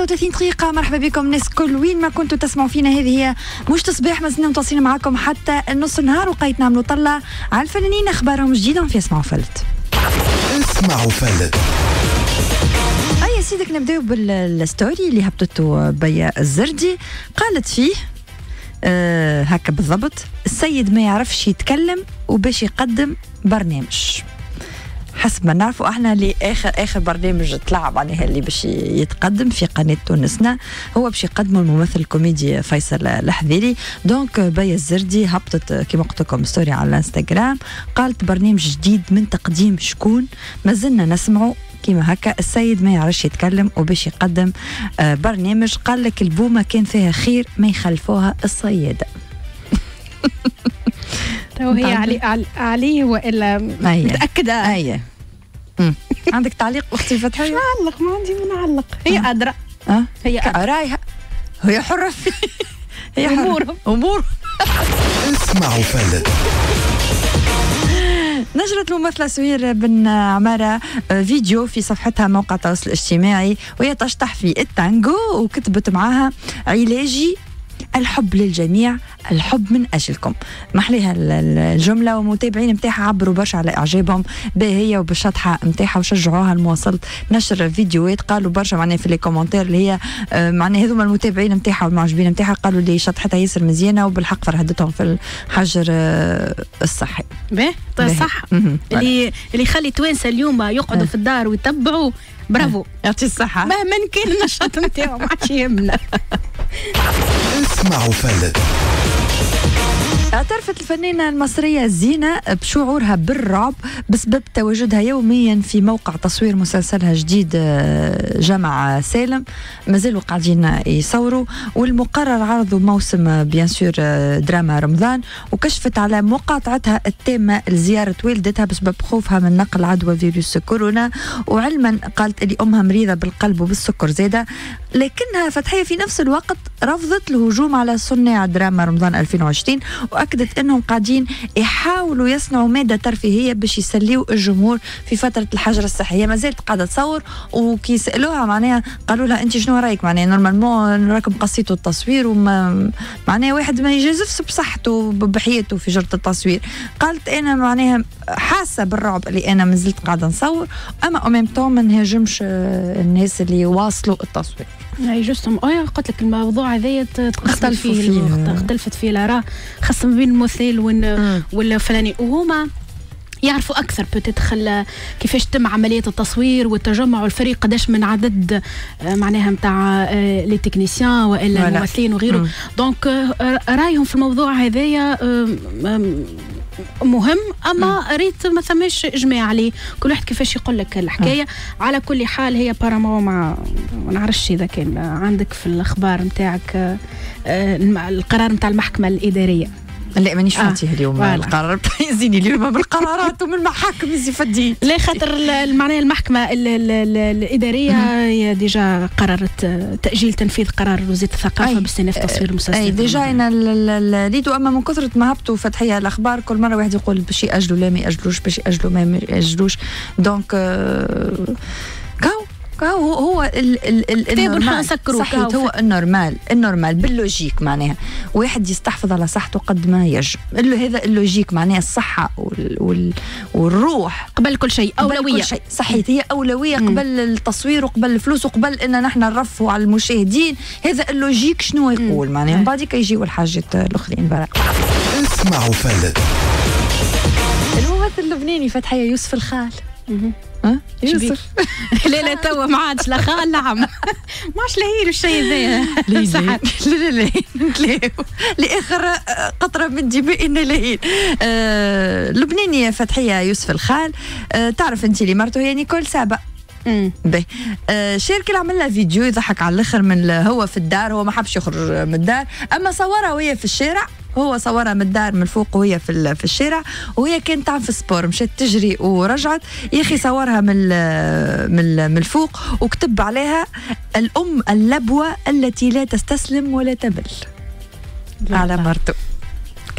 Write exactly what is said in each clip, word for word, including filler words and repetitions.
ستة وثلاثين دقيقة. مرحبا بكم ناس كل وين ما كنتوا تسمعوا فينا. هذه هي مش تصبيح، ما زلنا متواصلين معكم حتى نص النهار، وقيت نعملوا طلة على الفنانين اخبارهم جديدة في اسمعوا فلت. اسمعوا فلت. أي سيدك نبداو بالستوري اللي هبطته بيا الزردي. قالت فيه أه هكا بالضبط: السيد ما يعرفش يتكلم وباش يقدم برنامج. حسب ما نعرفوا احنا اللي اخر اخر برنامج طلع معناها اللي باش يتقدم في قناه تونسنا هو باش يقدمه الممثل الكوميدي فيصل الحذيري. دونك بيا الزردي هبطت كما قلت لكم ستوري على الانستغرام، قالت برنامج جديد من تقديم شكون؟ ما زلنا نسمعوا كيما هكا: السيد ما يعرفش يتكلم وباش يقدم آه برنامج. قال لك البومه كان فيها خير ما يخلفوها الصياده. وهي علي عليه والا متاكده؟ ايه عندك تعليق اختي فتحيه؟ مش نعلق، ما عندي من نعلق، هي أه. ادرى أه؟ هي رايها هي حره في هي امور امور. اسمعوا فلت. نشرت الممثلة سهير بن عمارة فيديو في صفحتها موقع التواصل الاجتماعي وهي تشطح في التانجو، وكتبت معها: علاجي الحب للجميع، الحب من أجلكم. محليها الجملة، ومتابعين متاعها عبروا برشا على إعجابهم بهي وبالشطحة متاعها وشجعوها لمواصلة نشر فيديوهات. قالوا برشا معناها في لي كومنتير اللي هي معناها هذوما المتابعين متاعها والمعجبين متاعها، قالوا لي شطحتها ياسر مزيانة وبالحق فرهدتهم في الحجر الصحي. باهي صح. اللي اللي يخلي توانسة اليوم يقعدوا في الدار ويتبعوا، برافو، يعطي الصحة. مهما كان النشاط نتاعو ما عادش يهمنا. اسمعوا فلت. اعترفت الفنانة المصرية زينة بشعورها بالرعب بسبب تواجدها يوميا في موقع تصوير مسلسلها جديد جمع سالم. مازالوا قاعدين يصوروا، والمقرر عرضوا موسم بيان سور دراما رمضان. وكشفت على مقاطعتها التامة لزيارة والدتها بسبب خوفها من نقل عدوى فيروس كورونا، وعلما قالت اللي أمها مريضة بالقلب وبالسكر زادة. لكنها فتحية في نفس الوقت رفضت الهجوم على صناع دراما رمضان ألفين وعشرين، وأكدت أنهم قاعدين يحاولوا يصنعوا مادة ترفيهية باش يسليوا الجمهور في فترة الحجر الصحية. ما زالت قاعدة تصور، وكي سألوها معناها قالوا لها: أنت شنو رأيك؟ معناها نورمالمون راكم قصيتوا التصوير، وما معناها واحد ما يجازفش بصحته بحياته في جرة التصوير. قالت: أنا معناها حاسة بالرعب اللي أنا ما زلت قاعدة نصور، أما أمام توم ما نهاجمش الناس اللي واصلوا التصوير. اي جوستهم اي قلت لك الموضوع هذايا اختلف فيه, فيه اختلفت فيه الاراء، خاصه ما بين الممثل والفنانين، وهما يعرفوا اكثر بتدخل كيفاش تم عمليه التصوير والتجمع، والفريق قداش من عدد معناها نتاع لي تكنيسيان والا الممثلين وغيره. دونك رايهم في الموضوع هذايا مهم، اما ريت ما ثماش اجماع عليه، كل واحد كيفاش يقول لك الحكايه. م. على كل حال هي بارامو، مع ما نعرفش اذا كان عندك في الاخبار نتاعك القرار نتاع المحكمه الاداريه. لا مانيش فهمتيه آه. اليوم القرار يزيني اليوم بالقرارات ومن المحاكم يزي فدين. لا خاطر معناها المحكمه ال ال ال الاداريه هي ديجا قررت تاجيل تنفيذ قرار وزاره الثقافه باستئناف تصوير المسلسل. اي ديجا انا ليدو، اما من كثره ما هبطوا فتحيه الاخبار كل مره واحد يقول باش ياجلوا، لا ما ياجلوش، باش ياجلوا ما ياجلوش. دونك كاو هو هو ال ال النورمال صحيح، هو النورمال النورمال باللوجيك معناها واحد يستحفظ على صحته قد ما يجب. هذا اللوجيك معناها الصحة وال والروح قبل كل شيء، أولوية صحيح، هي أولوية قبل التصوير وقبل الفلوس وقبل إن نحن نرفوا على المشاهدين. هذا اللوجيك شنو يقول معناها، من بعد يجيوا الحاجات الأخرين برا. اسمعوا فلت. الممثل اللبناني فتحية يوسف الخال. ها يوسف لا لا توا ما عادش لا خال لا عم، ما عادش لهين الشيء هذايا. لا لا لا نتلاقوا لاخر قطره من دمائنا لهين. آه لبناني فتحيه يوسف الخال. آه تعرف انت اللي مرته هي نيكول سابا. باهي آه شارك اللي عمل لها فيديو يضحك على الاخر، من هو في الدار، هو ما حبش يخرج من الدار، اما صورها وهي في الشارع. هو صورها من الدار من الفوق وهي في في الشارع، وهي كانت تعمل في سبور، مشات تجري ورجعت. يا اخي صورها من من من الفوق وكتب عليها: الام اللبوه التي لا تستسلم ولا تبل على مرته.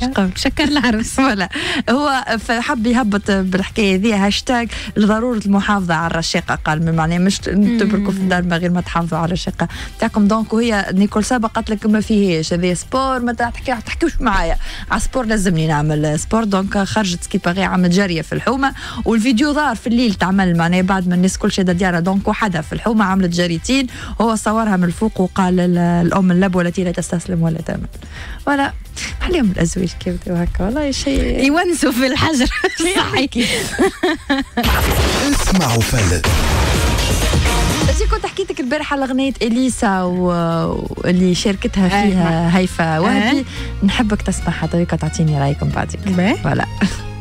هكا شكر العرس. ولا هو حب يهبط بالحكايه ذي هاشتاج لضروره المحافظه على الرشاقه، قال معناها مش تبركوا في الدار من غير ما تحافظوا على الرشاقه تاعكم. دونك وهي نيكول سابا قالت لك ما فيهاش هذا سبور، ما تحكي تحكيوش معايا على سبور، لازمني نعمل سبور. دونك خرجت سكيباغي عملت جاريه في الحومه، والفيديو ظهر في الليل تعمل معناها بعد ما الناس كل شيء ديارها. دونك وحدها في الحومه عملت جاريتين، هو صورها من الفوق وقال الام اللب والتي لا تستسلم ولا تامل. ولا عليهم الازواج كيف هكا والله شيء يونسوا في الحجر. صحيح. اسمعوا فلت. انت كنت حكيتك البارحه على اغنيه اليسا واللي شاركتها فيها هيفا وهبي، نحبك تسمعها طريقه تعطيني رايكم بعدك. فوالا.